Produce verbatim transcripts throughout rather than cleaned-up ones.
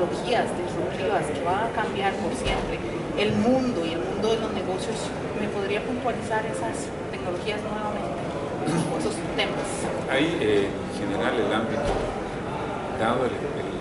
tecnologías disruptivas que van a cambiar por siempre el mundo y el mundo de los negocios, ¿me podría puntualizar esas tecnologías nuevamente o esos temas? Hay eh, en general el ámbito, dado el,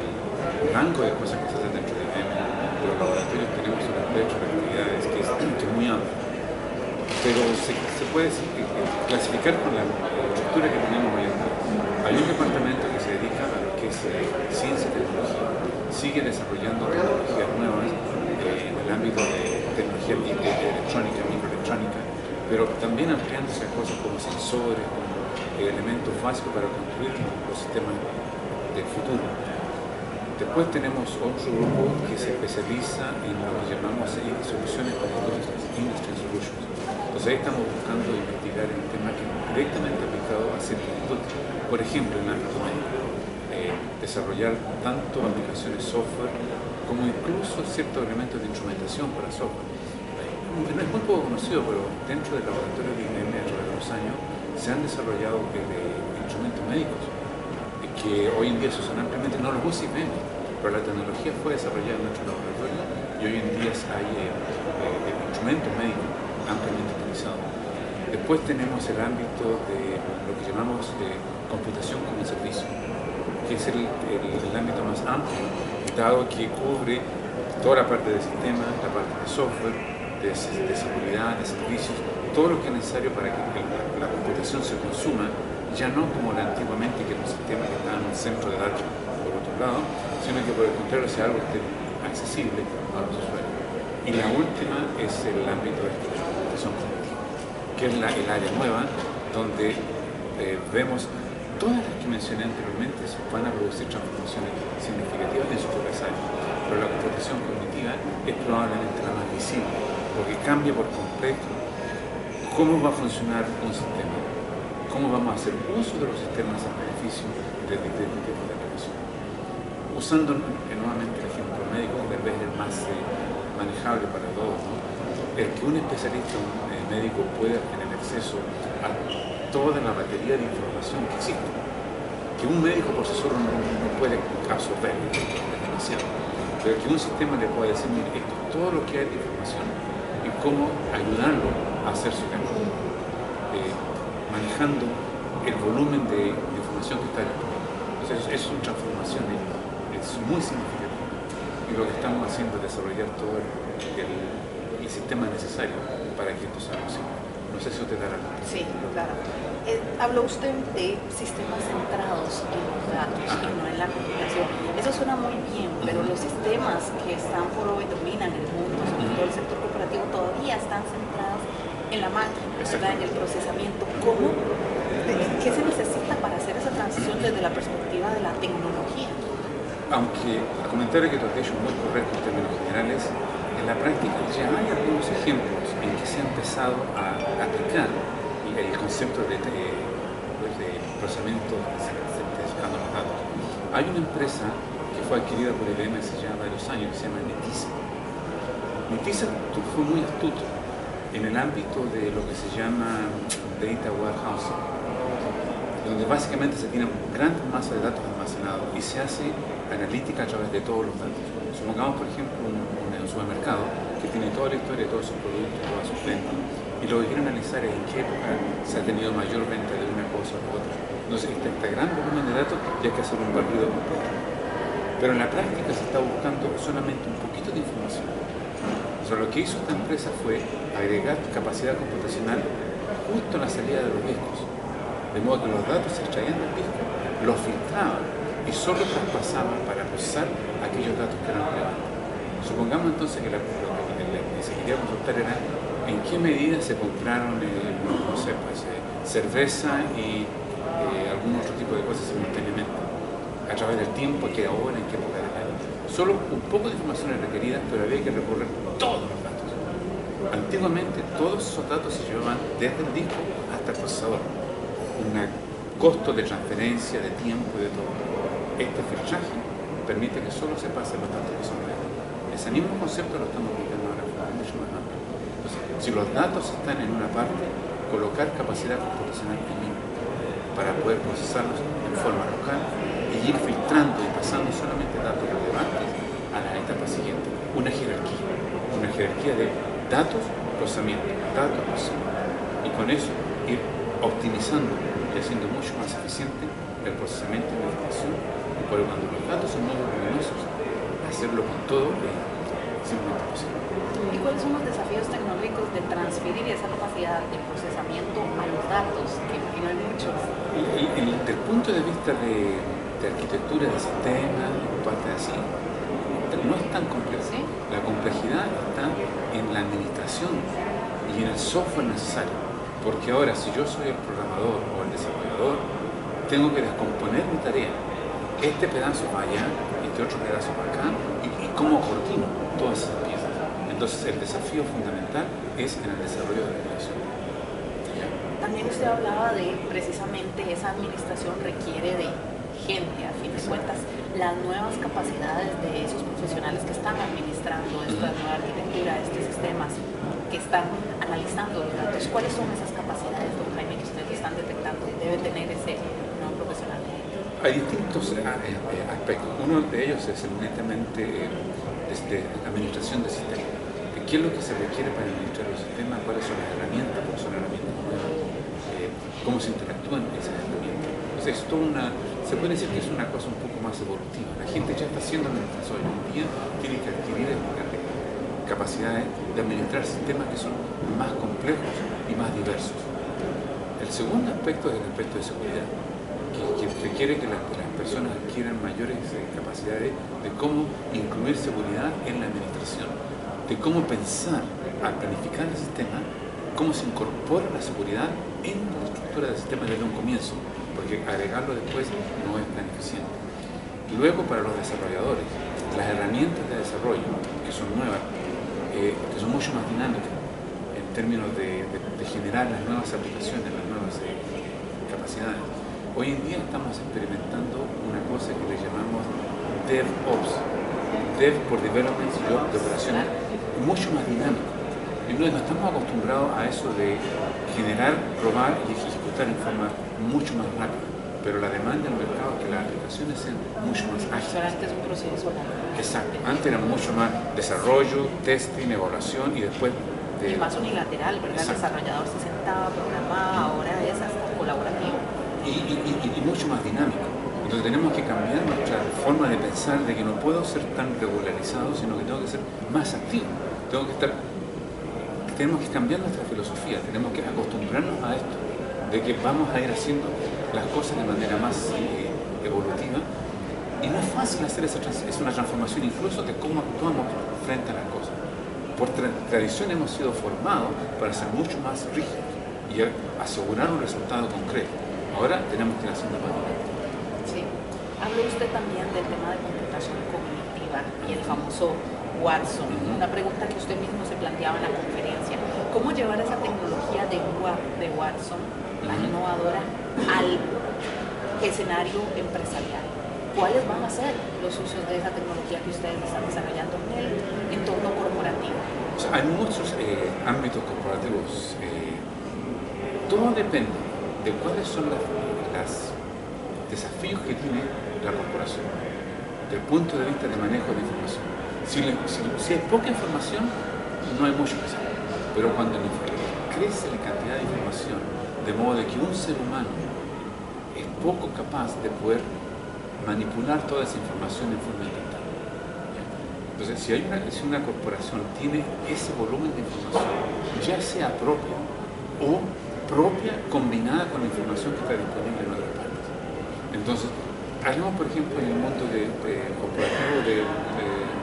el rango de cosas que se hacen dentro de I B M, los laboratorios tenemos un espectro de actividades que es, que es muy amplio, pero se, se puede clasificar con la estructura que tenemos hoy en día. Hay un departamento que se dedica a lo que es eh, ciencia y tecnología, sigue desarrollando tecnologías nuevas eh, en el ámbito de tecnología de, de electrónica, microelectrónica, pero también ampliándose a cosas como sensores, como eh, elementos básicos para construir los sistemas del futuro. Después tenemos otro grupo que se especializa en lo que llamamos eh, soluciones para Industry Solutions. Entonces ahí estamos buscando investigar en temas que directamente aplicado a ciertos industrias. Por ejemplo, en el ámbito médico, eh, desarrollar tanto aplicaciones software como incluso ciertos elementos de instrumentación para software. Eh, no es muy poco conocido, pero dentro del laboratorio de I B M a través de los años se han desarrollado eh, instrumentos médicos eh, que hoy en día se usan ampliamente, no los usa I B M, pero la tecnología fue desarrollada en nuestro laboratorio y hoy en día hay eh, eh, instrumentos médicos ampliamente utilizados. Después tenemos el ámbito de lo que llamamos de computación como servicio, que es el, el, el ámbito más amplio, dado que cubre toda la parte de sistemas, la parte de software, de, de seguridad, de servicios, todo lo que es necesario para que la, la computación se consuma, ya no como la antiguamente, que era un sistema que estaba en un centro de datos por otro lado, sino que por el contrario sea algo que esté accesible a los usuarios. Y la última es el ámbito de la computación cognitiva, que es la, el área nueva, donde eh, vemos todas las que mencioné anteriormente van a producir transformaciones significativas en sus propias áreas, pero la computación cognitiva es probablemente la más visible, porque cambia por completo cómo va a funcionar un sistema, cómo vamos a hacer uso de los sistemas en beneficio de diferentes tipos de aplicación. Usando eh, nuevamente el ejemplo médico, que tal vez es el más eh, manejable para todos, ¿no? El que un especialista, un eh, médico, pueda tener acceso a toda la batería de información que existe, que un médico por sí solo no, no puede absorber, es demasiado, pero que un sistema le pueda decir, mire, esto es todo lo que hay de información y cómo ayudarlo a hacer su cambio, eh, manejando el volumen de, de información que está disponible. Entonces, es una transformación, es muy significativa, y lo que estamos haciendo es desarrollar todo el, el, el sistema necesario para que esto sea posible. No sé si usted dará la... Sí, claro. Eh, habló usted de sistemas centrados en los datos y no en la computación. Eso suena muy bien, pero los sistemas que están por hoy dominan el mundo, sobre todo el sector corporativo, todavía están centrados en la máquina, ¿verdad? En el procesamiento. ¿Cómo? ¿Qué se necesita para hacer esa transición desde la perspectiva de la tecnología? Aunque el comentario que tú has hecho es muy correcto en términos generales, en la práctica ya hay algunos ejemplos en que se ha empezado a aplicar el concepto de, de, de procesamiento de escándalo de datos. Hay una empresa que fue adquirida por I B M hace ya varios años que se llama Netissa. Netissa fue muy astuto en el ámbito de lo que se llama Data Warehousing, donde básicamente se tiene gran masa de datos almacenados y se hace analítica a través de todos los datos. Supongamos, por ejemplo, un, un, un supermercado que tiene toda la historia de todos sus productos, todas sus ventas, y lo que quiere analizar es en qué época se ha tenido mayor venta de una cosa o de otra. Entonces, este, este gran volumen de datos ya hay que hacer un barrido completo. Pero en la práctica se está buscando solamente un poquito de información. O sea, lo que hizo esta empresa fue agregar capacidad computacional justo a la salida de los discos. De modo que los datos se extraían del disco, los filtraban y solo traspasaban para procesar aquellos datos que eran relevantes. Supongamos entonces que la, lo que, lo que se quería consultar era en qué medida se compraron, eh, no sé, pues, eh, cerveza y eh, algún otro tipo de cosas simultáneamente, a través del tiempo, qué hora, en qué época del año. Solo un poco de información es requerida, pero había que recorrer todos los datos. Antiguamente todos esos datos se llevaban desde el disco hasta el procesador. Un costo de transferencia, de tiempo y de todo. Este filtraje permite que solo se pasen los datos que son reales. Ese mismo concepto lo estamos aplicando ahora de forma mucho más amplia. Entonces, si los datos están en una parte, colocar capacidad computacional en ellos para poder procesarlos en forma local y ir filtrando y pasando solamente datos relevantes jerarquía de datos, procesamiento, datos, procesamiento. Y con eso ir optimizando y haciendo mucho más eficiente el procesamiento de la información. Y por cuando los datos son muy voluminosos, hacerlo con todo es simplemente posible. ¿Y cuáles son los desafíos tecnológicos de transferir esa capacidad de procesamiento a los datos, que imagino hay muchos? Y, y, y desde el punto de vista de, de arquitectura de sistemas, y parte así, no es tan complejo. ¿Sí? La complejidad está en la administración y en el software necesario. Porque ahora, si yo soy el programador o el desarrollador, tengo que descomponer mi tarea. Este pedazo va allá, este otro pedazo va acá, y, y cómo coordino todas esas piezas. Entonces, el desafío fundamental es en el desarrollo de la aplicación. También usted hablaba de, precisamente, esa administración requiere de gente, a fin de cuentas, las nuevas capacidades de esos profesionales que están administrando esta nueva arquitectura, estos sistemas, que están analizando los datos. ¿Cuáles son esas capacidades, don Jaime, que ustedes están detectando que debe tener ese nuevo profesional? Hay distintos aspectos. Uno de ellos es evidentemente desde la administración de sistemas. ¿Qué es lo que se requiere para administrar los sistemas? ¿Cuáles son las herramientas? ¿Cuáles son las herramientas nuevas? Eh, ¿Cómo se interactúan esas herramientas? Entonces, es toda una, se puede decir que es una cosa un poco más evolutiva. La gente ya está haciendo administración hoy en día, tiene que adquirir capacidades de administrar sistemas que son más complejos y más diversos. El segundo aspecto es el aspecto de seguridad, que, que requiere que las, las personas adquieran mayores eh, capacidades de cómo incluir seguridad en la administración, de cómo pensar al planificar el sistema, cómo se incorpora la seguridad en la estructura del sistema desde un comienzo, porque agregarlo después no es tan eficiente. Luego, para los desarrolladores, las herramientas de desarrollo, que son nuevas, eh, que son mucho más dinámicas en términos de, de, de generar las nuevas aplicaciones, las nuevas eh, capacidades. Hoy en día estamos experimentando una cosa que le llamamos DevOps, Dev por Development y Job de operaciones, mucho más dinámico. Y no, no estamos acostumbrados a eso de generar, probar y ejecutar en forma mucho más rápida. Pero la demanda del mercado es que las aplicaciones sean mucho más ágiles. Antes un proceso. Exacto. Antes era mucho más desarrollo, testing, evaluación y después de... Y más unilateral, ¿verdad? Exacto. El desarrollador se sentaba, programaba, ahora es hasta colaborativo. Y, y, y, y mucho más dinámico. Entonces tenemos que cambiar nuestra forma de pensar de que no puedo ser tan regularizado, sino que tengo que ser más activo. Tengo que estar... Tenemos que cambiar nuestra filosofía, tenemos que acostumbrarnos a esto, de que vamos a ir haciendo las cosas de manera más eh, evolutiva. Y no es fácil hacer esa es una transformación incluso de cómo actuamos frente a las cosas. Por tra tradición hemos sido formados para ser mucho más rígidos y asegurar un resultado concreto. Ahora tenemos que ir haciendo más dinámico. Sí. Habló usted también del tema de computación cognitiva y el famoso Watson. Uh-huh. Una pregunta que usted mismo se planteaba en la conferencia. ¿Cómo llevar esa tecnología de, de Watson, uh-huh, tan innovadora, al escenario empresarial? ¿Cuáles van a ser los usos de esa tecnología que ustedes están desarrollando en el entorno corporativo? O sea, hay muchos eh, ámbitos corporativos. Eh, todo depende de cuáles son los desafíos que tiene la corporación desde el punto de vista de manejo de información. Si, le, si, si hay poca información, no hay mucho que hacer. Pero cuando crece la cantidad de información, de modo de que un ser humano es poco capaz de poder manipular toda esa información en forma instantánea. Entonces, si, hay una, si una corporación tiene ese volumen de información, ya sea propia o propia combinada con la información que está disponible en otras partes. Entonces, hablamos, por ejemplo, en el mundo de, de corporativo de, de,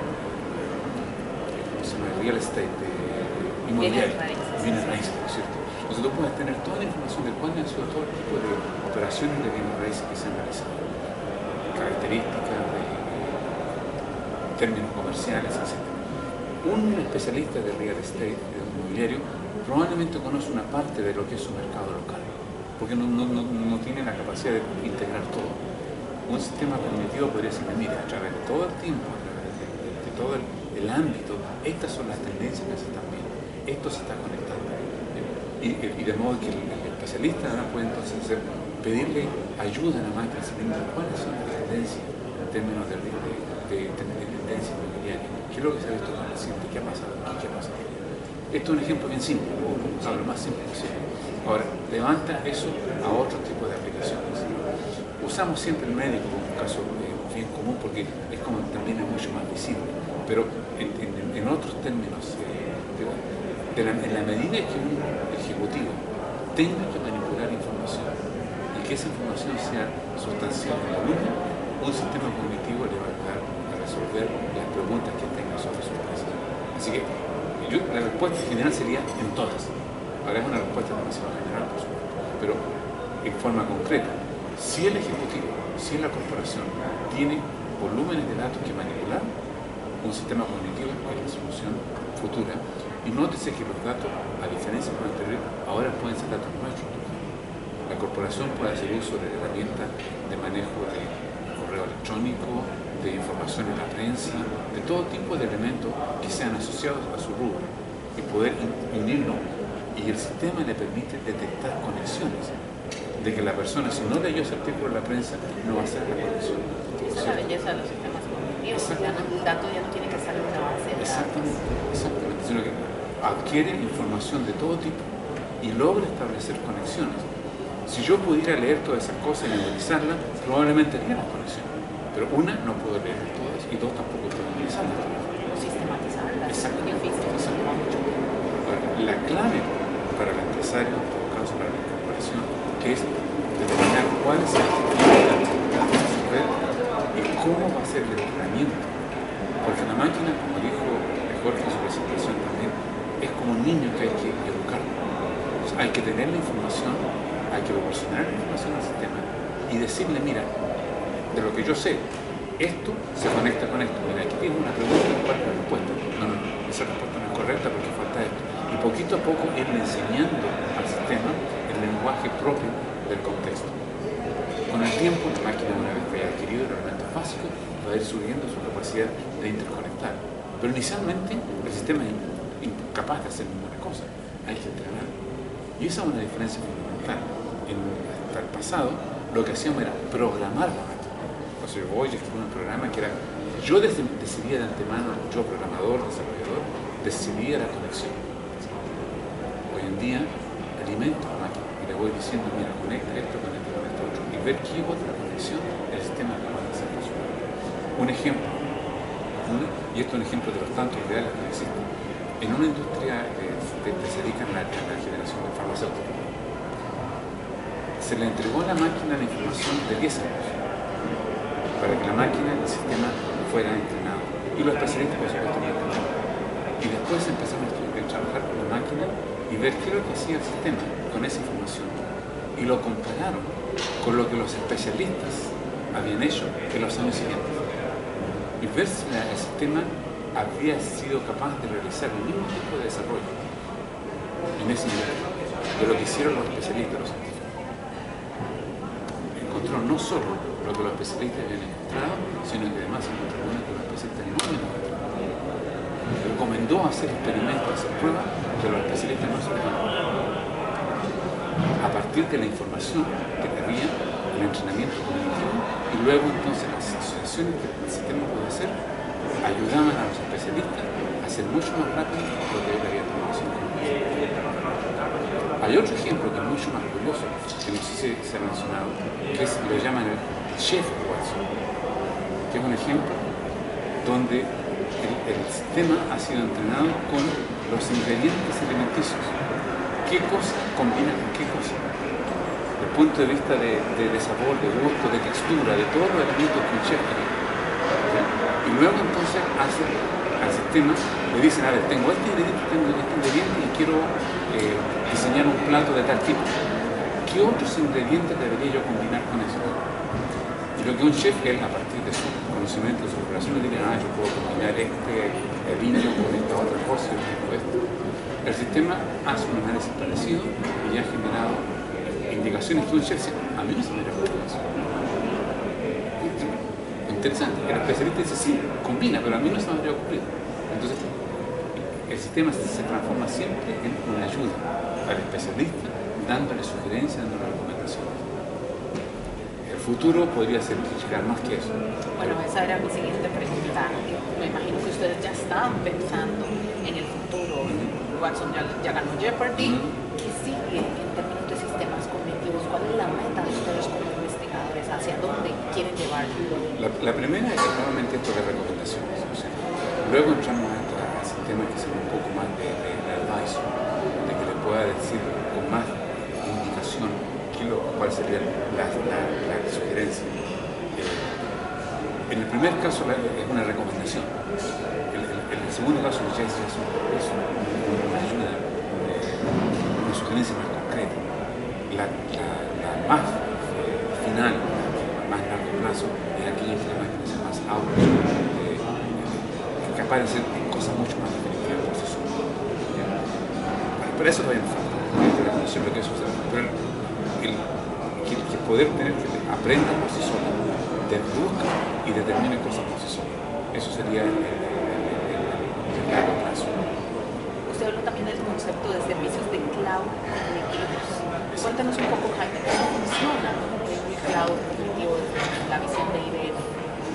de real estate, de inmobiliario, bienes raíces, ¿no es cierto? Entonces tú puedes tener toda la información de cuáles han sido todo tipo de operaciones de bienes raíces que se han realizado, características, de, de términos comerciales, etcétera. Un especialista de real estate, de inmobiliario, probablemente conoce una parte de lo que es su mercado local, porque no, no, no, no tiene la capacidad de integrar todo. Un sistema cognitivo podría decirme, mira, a través de todo el tiempo, a través de, de, de todo el, el ámbito, estas son las tendencias que se están viendo, esto se está conectando. Y, y de modo que el, el especialista ahora puede entonces hacer, pedirle ayuda a la máquina, sabiendo cuáles son las tendencias en términos de, de, de, de, de tendencia inmobiliaria, qué es creo que se ha visto con el paciente, ¿qué ha pasado aquí? ¿Qué ha pasado aquí? Esto es un ejemplo bien simple, o sea, lo más simple posible. Ahora, levanta eso a otro tipo de aplicaciones. Usamos siempre el médico como un caso eh, bien común porque es como también es mucho más visible, pero en, en, en otros términos, eh, de, de la, en la medida que un ejecutivo tenga que manipular información y que esa información sea sustancial en volumen, un sistema cognitivo le va a ayudar a resolver las preguntas que tenga sobre su empresa. Así que yo, la respuesta general sería en todas. Ahora es una respuesta demasiado general, por supuesto, pero en forma concreta. Si el ejecutivo, si la corporación tiene volúmenes de datos que manipular, un sistema cognitivo es la solución futura. Y nótese que los datos, a diferencia de lo anterior, ahora pueden ser datos nuestros. La corporación puede hacer uso de herramientas de manejo de correo electrónico, de información en la prensa, de todo tipo de elementos que sean asociados a su rubro y poder unirlo. Y el sistema le permite detectar conexiones, de que la persona, si no leyó ese artículo en la prensa, no va a hacer la conexión. Esa es la belleza de los sistemas cognitivos. Ya no, el dato ya no tiene que estar en una base de datos. Exactamente, exactamente. Sino que adquiere información de todo tipo y logra establecer conexiones. Si yo pudiera leer todas esas cosas y memorizarlas, probablemente haría las conexiones. Pero una, no puedo leer todas, y dos, tampoco puedo memorizarlas todas. O sistematizarlas. Exactamente. Es difícil. Exactamente. Ahora, la clave para el empresario, en todo caso para la corporación, que es determinar cuál es el objetivo de la actividad a resolver y cómo va a ser el entrenamiento. Porque la máquina, como dijo Jorge en su presentación también, es como un niño que hay que educar. O sea, hay que tener la información, hay que proporcionar la información al sistema y decirle, mira, de lo que yo sé, esto se conecta con esto. Mira, aquí tienes una pregunta, ¿cuál es la respuesta? No, no, esa respuesta no es correcta porque falta esto. Y poquito a poco irle enseñando al sistema el lenguaje propio del contexto. Con el tiempo, la máquina, una vez que haya adquirido los elementos básicos, va a ir subiendo su capacidad de interconectar. Pero inicialmente, el sistema es incapaz de hacer ninguna cosa. Hay que entrenar. Y esa es una diferencia fundamental. En, hasta el pasado, lo que hacíamos era programar la máquina. O sea, yo voy y escribo un programa que era... Yo decidía de antemano, yo programador, desarrollador, decidía la conexión. Hoy en día, alimento a la máquina y le voy diciendo, mira, conecta esto, conecta con esto otro, y ver qué otra conexión el sistema capaz de hacer posible. Un ejemplo, una, y esto es un ejemplo de los tantos ideales que existen. En una industria eh, que se dedica a la, a la generación de farmacéuticos, se le entregó a la máquina la información de diez años para que la máquina, el sistema, fuera entrenado. Y los especialistas, por supuesto, tenían que entrar. Y después empezaron a trabajar con la máquina y ver qué es lo que hacía el sistema con esa información. Y lo compararon con lo que los especialistas habían hecho en los años siguientes. Y ver si la, el sistema había sido capaz de realizar el mismo tipo de desarrollo en ese nivel de lo que hicieron los especialistas, los científicos. Encontró no solo lo que los especialistas habían encontrado, sino que además encontró lo que los especialistas no habían encontrado. Recomendó hacer experimentos, hacer pruebas que los especialistas no sabían. A partir de la información que había, el entrenamiento cognitivo, y luego entonces las asociaciones que el sistema puede hacer, ayudaban a los especialistas a hacer mucho más rápido lo que él había tomado. Hay otro ejemplo que es mucho más curioso, que no sé si se ha mencionado, que es, lo llaman el Chef Watson, que es un ejemplo donde el, el sistema ha sido entrenado con los ingredientes alimenticios. ¿Qué cosa combina con qué cosa? Desde el punto de vista de, de, de sabor, de gusto, de textura, de todos los elementos que un chef tiene. Y luego entonces hace al sistema, le dicen, a ver, tengo este ingrediente, tengo este ingrediente y quiero eh, diseñar un plato de tal tipo. ¿Qué otros ingredientes debería yo combinar con eso? Y lo que un chef, él, a partir de su conocimiento, de su preparación, le dice, ah, yo puedo combinar este el vino con esta otra cosa, y tipo esto. El sistema hace un análisis parecido y ha generado indicaciones que un chef dice, a mí no se me habría ocurrido eso. Interesante, el especialista dice, sí, combina, pero a mí no se me habría ocurrido. Entonces, el sistema se transforma siempre en una ayuda al especialista, dándole sugerencias, dándole recomendaciones. El futuro podría ser llegar más que eso. Bueno, esa era mi siguiente pregunta. Me imagino que ustedes ya están están pensando en el futuro. Watson ya, ya ganó Jeopardy. ¿Qué sigue en términos de sistemas cognitivos? ¿Cuál es la meta de ustedes como investigadores? ¿Hacia dónde quieren llevarlo? La, la primera es nuevamente esto de recomendaciones. O sea, luego entramos a, esta, a sistemas que son un poco más de, de, de advice, de que le pueda decir con más indicación qué lo, cuál sería la, la, la sugerencia. Eh, en el primer caso la, es una recomendación. En el, el, el segundo caso ya es, es, es una ayuda, una, una sugerencia más concreta. La, la, la más eh, final, a más largo plazo, es aquella que es más auto, eh, eh, capaz de hacer cosas mucho más definitivas por sí solo. Pero eso todavía no falta, lo que eso es, pero el, el, que poder tener que aprenda por sí solo, deduzca y determine cosas por sí solo. Eso sería el, el, el, el, el largo plazo. Usted habló también del concepto de servicios de cloud cognitivos. Cuéntanos un poco, Jaime, cómo funciona el cloud cognitivo desde la visión de I B M.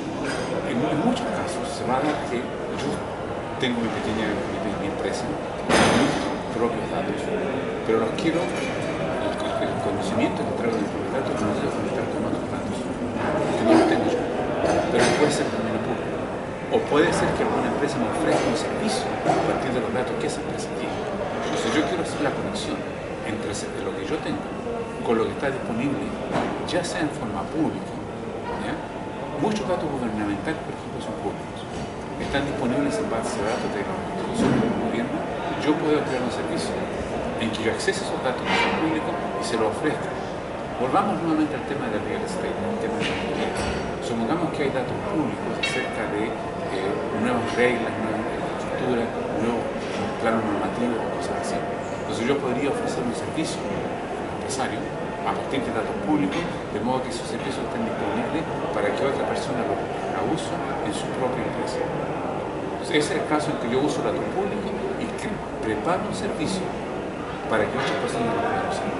En, en muchos casos se va a dar que yo tengo mi pequeña mi, mi empresa, mis propios datos, pero los quiero, el, el conocimiento que traigo de mis datos no los debo conectar con otros datos, que no los tengo yo, pero puede ser también público. O puede ser que alguna empresa me ofrezca un servicio a partir de los datos que esa empresa tiene. Entonces yo quiero hacer la conexión entre lo que yo tengo con lo que está disponible, ya sea en forma pública. ¿Ya? Muchos datos gubernamentales, por ejemplo, son públicos. Están disponibles en base a datos de las instituciones del gobierno. Yo puedo crear un servicio en que yo accese esos datos que son públicos y se los ofrezca. Volvamos nuevamente al tema del real estate, al tema de la inmobiliaria. Supongamos que hay datos públicos acerca de eh, nuevas reglas, nuevas estructuras, nuevos planos normativos o cosas así. Entonces yo podría ofrecer un servicio al empresario a partir de datos públicos, de modo que esos servicios estén disponibles para que otra persona lo haga uso en su propia empresa. Entonces ese es el caso en que yo uso datos públicos y que preparo un servicio para que otras personas lo puedan usar.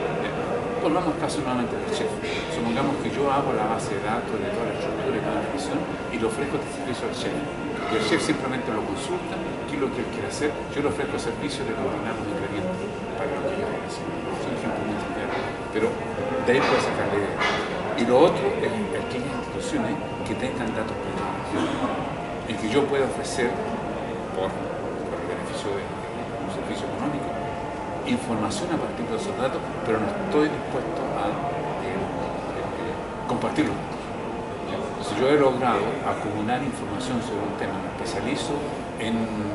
Volvamos al caso nuevamente del chef. Supongamos que yo hago la base de datos de toda la estructura de cada división y le ofrezco este servicio al chef. Y el chef simplemente lo consulta, qué es lo que él quiere hacer. Yo le ofrezco el servicio de coordinar los ingredientes para lo que yo voy a hacer. Es un ejemplo muy trivial, pero de ahí puedo sacarle idea. Y lo otro es aquellas instituciones que tengan datos privados, en que yo pueda ofrecer, por, por el beneficio de un servicio económico, información a partir de esos datos, pero no estoy dispuesto a eh, eh, compartirlos. Entonces yo he logrado acumular información sobre un tema, me especializo en,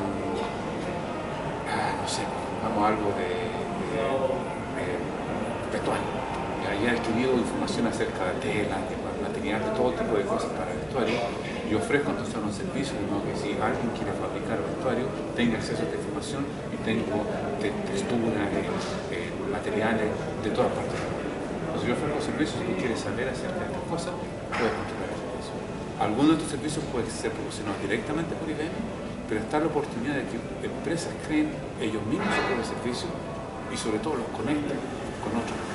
ah, no sé, vamos a algo de, de, de vestuario. Ya he adquirido información acerca de tela, de material, de todo tipo de cosas para el vestuario, y ofrezco entonces un servicio, de modo que si alguien quiere fabricar vestuario, tenga acceso a esta información y tengo te texturas, eh, eh, materiales de todas partes del mundo. Entonces yo ofrezco servicios, si tú quieres saber acerca de estas cosas, puedes contratar el servicio. Algunos de estos servicios pueden ser proporcionados directamente por I B M, pero está la oportunidad de que empresas creen ellos mismos su propio servicio y sobre todo los conecten con otros.